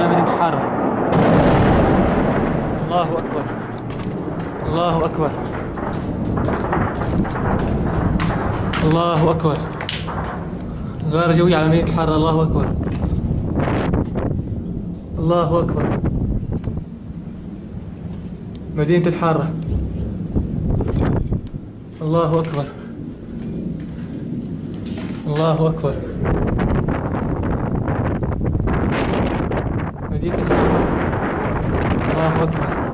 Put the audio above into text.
على مدينة الحارة. الله أكبر، الله أكبر، الله أكبر. غارة جوية على مدينة الحارة. الله أكبر، الله أكبر. مدينة الحارة. الله أكبر، الله أكبر. مدينة الحارة. الله أكبر.